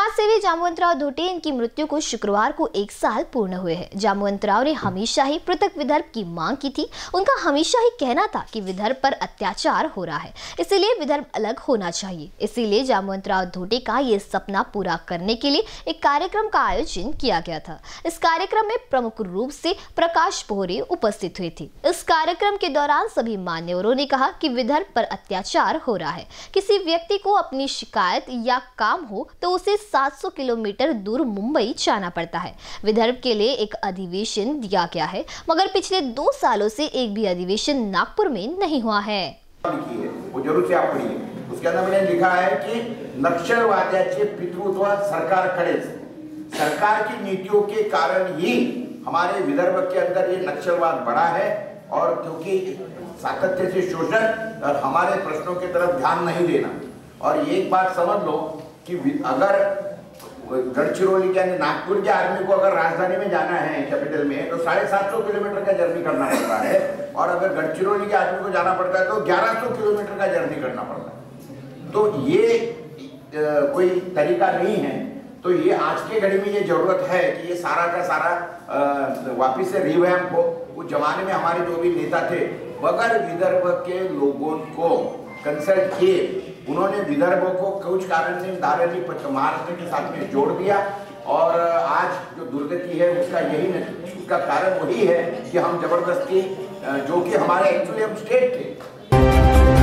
समाजसेवी जामवंतराव धोटे, इनकी मृत्यु को शुक्रवार को 1 साल पूर्ण हुए हैं। जामवंतराव ने हमेशा ही पृथक विदर्भ की मांग की थी। उनका हमेशा ही कहना था कि विदर्भ पर अत्याचार हो रहा है, इसीलिए विदर्भ अलग होना चाहिए। इसीलिए जामवंतराव धोटे का ये सपना पूरा करने के लिए एक कार्यक्रम का आयोजन किया गया था। इस कार्यक्रम में प्रमुख रूप से प्रकाश पोहरे उपस्थित हुए थे। इस कार्यक्रम के दौरान सभी मान्यवरों ने कहा कि विदर्भ पर अत्याचार हो रहा है। किसी व्यक्ति को अपनी शिकायत या काम हो तो उसे 700 किलोमीटर दूर मुंबई जाना पड़ता है। विदर्भ के लिए एक अधिवेशन दिया गया है, मगर पिछले 2 सालों से एक भी अधिवेशन नागपुर में नहीं हुआ है। वो जरूर से आप पढ़िए। उसके अंदर मैंने लिखा है कि नक्षलवाद्याचे पितृत्व सरकारकडेच, सरकार की नीतियों के कारण ही हमारे विदर्भ के अंदर ये नक्सलवाद बढ़ा है। और क्योंकि सातत्य से शोषण और हमारे प्रश्नों की तरफ ध्यान नहीं देना। और एक बात समझ लो कि अगर गढ़चिरौली यानी नागपुर के आदमी को अगर राजधानी में जाना है कैपिटल में तो 750 किलोमीटर का जर्नी करना पड़ता है, और अगर गढ़चिरौली के आदमी को जाना पड़ता है तो 1100 किलोमीटर का जर्नी करना पड़ता है। तो ये कोई तरीका नहीं है। तो ये आज के घड़ी में ये जरूरत है कि ये सारा का सारा वापिस से रिवैम्प हो। उस जमाने में हमारे जो भी नेता थे बगैर विदर्भ के लोगों को कंसल्ट किए, उन्होंने विदर्भ को कुछ कारण से धारणी महाराष्ट्र के साथ में जोड़ दिया। और आज जो दुर्गति है उसका कारण वही है कि हम जबरदस्ती, जो कि हमारे एक्चुअली हम स्टेट थे।